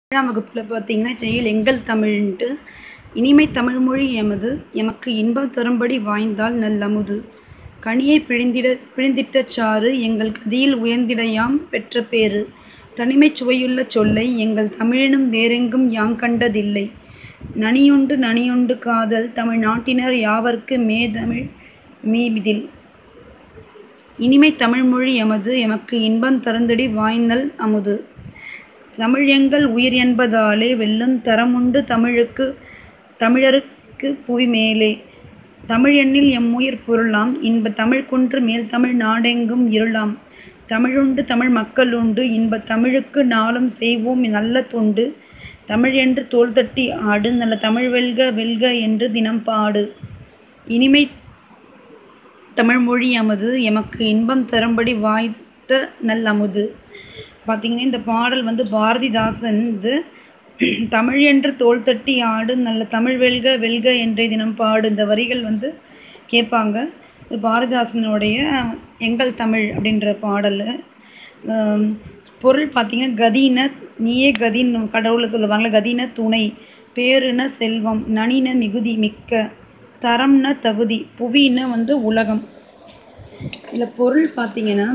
ஏழாம் வகுப்புல பார்த்தீங்கன்னா செயல் எங்கள் தமிழ்ன்ட்டு இனிமை தமிழ்மொழி எமது எமக்கு இன்பம் தரும்படி வாய்ந்தால் நல்லமுது கனியை பிழிந்திட்ட சாறு எங்கள் கதியில் உயர்ந்திட பெற்ற பேறு தனிமைச் சுவையுள்ள சொல்லை எங்கள் தமிழினும் வேறெங்கும் யாங்கண்டதில்லை நனியுண்டு காதல் தமிழ் நாட்டினர் யாவர்க்கு மேதமிழ் மீதில் இனிமை தமிழ்மொழி எமது எமக்கு இன்பம் தருந்தடி வாய்நல் அமுது தமிழ் எங்கள் உயிர் என்பதாலே வெல்லுந் தரமுண்டு தமிழருக்கு புவி மேலே தமிழ் எண்ணில் எம்முயிர் பொருளாம் இன்பத் தமிழ் குன்று மேல்தமிழ் நாடெங்கும் இருளாம் தமிழுண்டு தமிழ் மக்களுண்டு இன்பத் தமிழுக்கு நாளும் செய்வோம் நல்ல தொண்டு தமிழ் என்று தோள்தட்டி ஆடு நல்ல தமிழ் வெல்க வெல்க என்று தினம் பாடு இனிமை தமிழ்மொழி எமது எமக்கு இன்பம் தரும்படி வாய்த்த நல் அமுது. பார்த்திங்கன்னா இந்த பாடல் பாரதிதாசன் தமிழ் என்று தோள் தட்டி ஆடு நல்ல தமிழ் வெல்க வெல்க என்றே தினம் பாடு இந்த வரிகள் கேட்பாங்க. இது பாரதிதாசனுடைய எங்கள் தமிழ் அப்படின்ற பாடல். பொருள் பார்த்திங்கன்னா கதின நீயே கதின்னு கடவுளை சொல்லுவாங்களே, கதின துணை, பேருன செல்வம், நனின மிகுதி மிக்க, தரம்ன தகுதி, புவின உலகம். இதில் பொருள் பார்த்திங்கன்னா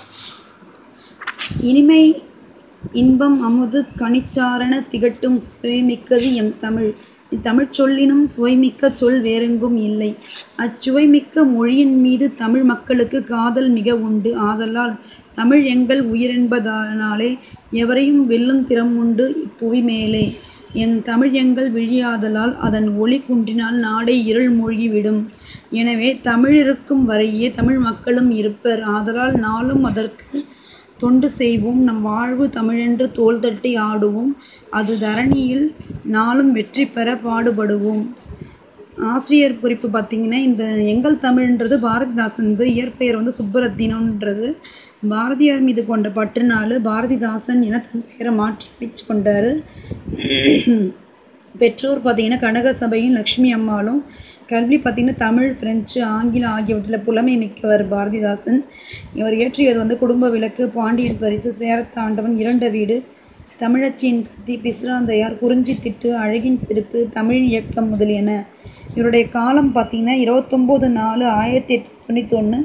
இனிமை இன்பம் அமுது கனிச்சாரண திகட்டும் சுவைமிக்கது எம் தமிழ். இத்தமிழ் சொல்லினும் சுவைமிக்க சொல் வேறெங்கும் இல்லை. அச்சுவைமிக்க மொழியின் மீது தமிழ் மக்களுக்கு காதல் மிக உண்டு. ஆதலால் தமிழ் எங்கள் உயிரென்பதனாலே எவரையும் வெல்லும் திறம் உண்டு இப்புவி மேலே. என் தமிழ் எங்கள் விழியாதலால் அதன் ஒளி குன்றினால் நாடே இருள் மூழ்கிவிடும். எனவே தமிழ் இருக்கும் வரையே தமிழ் மக்களும் இருப்பர். ஆதலால் நாளும் அதற்கு தொண்டு செய்வோம். நம் வாழ்வு தமிழென்று தோள் தட்டி ஆடுவோம். அது தரணியில் நாளும் வெற்றி பெற பாடுபடுவோம். ஆசிரியர் குறிப்பு பார்த்திங்கன்னா இந்த எங்கள் தமிழ்ன்றது பாரதிதாசன் இயற்பெயர் சுப்புரத்தினம்ன்றது. பாரதியார் மீது கொண்ட பற்றுனால பாரதிதாசன் என தன் பெயரை மாற்றி அமைச்சு கொண்டார். பெற்றோர் பார்த்திங்கன்னா கனக சபையும் லக்ஷ்மி அம்மாளும். கல்வி பார்த்திங்கன்னா தமிழ், பிரெஞ்சு, ஆங்கிலம் ஆகியவற்றில் புலமை மிக்கவர் பாரதிதாசன். இவர் இயற்றியது குடும்ப விளக்கு, பாண்டியன் பரிசு, சேரத்தாண்டவன், இரண்ட வீடு, தமிழச்சியின் கத்தி, பிசிராந்தையார், குறிஞ்சி திட்டு, அழகின் சிரிப்பு, தமிழ் இயக்கம் முதலியன. இவருடைய காலம் பார்த்திங்கன்னா 29/4/1891,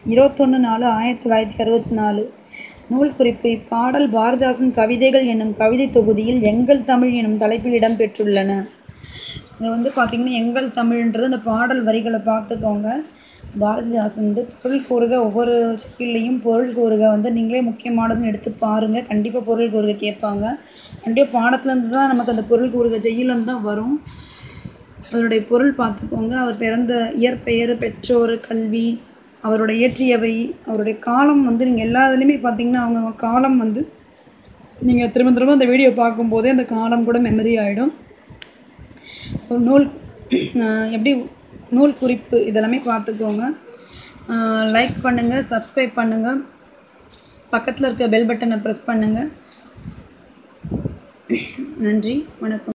21/4/1964. நூல் குறிப்பு. இப்பாடல் பாரதிதாசன் கவிதைகள் என்னும் கவிதை தொகுதியில் எங்கள் தமிழ் எனும் தலைப்பில் இடம்பெற்றுள்ளன. இது பார்த்திங்கன்னா எங்கள் தமிழ்ன்றது அந்த பாடல் வரிகளை பார்த்துக்கோங்க. பாரதிதாசன் பொருள் கூறுக, ஒவ்வொரு சொல்லையும் பொருள் கூறுக நீங்களே முக்கியமானதுன்னு எடுத்து பாருங்கள். கண்டிப்பாக பொருள் கூறுக கேட்பாங்க. கண்டிப்பாக பாடத்துலேருந்து தான் நமக்கு அந்த பொருள் கூறுக ஜெயிலும் தான் வரும். அதனுடைய பொருள் பார்த்துக்கோங்க. அவர் பிறந்த இயற்பெயர், பெற்றோர், கல்வி, அவரோட இயற்றியவை, அவருடைய காலம் நீங்கள் எல்லா இதுலேயுமே பார்த்திங்கன்னா அவங்க காலம் நீங்கள் திரும்ப திரும்ப அந்த வீடியோ பார்க்கும்போதே அந்த காலம் கூட மெமரி ஆகிடும். நூல் எப்படி நூல் குறிப்பு இதெல்லாமே பார்த்துக்கோங்க. லைக் பண்ணுங்கள், சப்ஸ்கிரைப் பண்ணுங்கள், பக்கத்தில் இருக்க பெல் பட்டனை ப்ரெஸ் பண்ணுங்கள். நன்றி, வணக்கம்.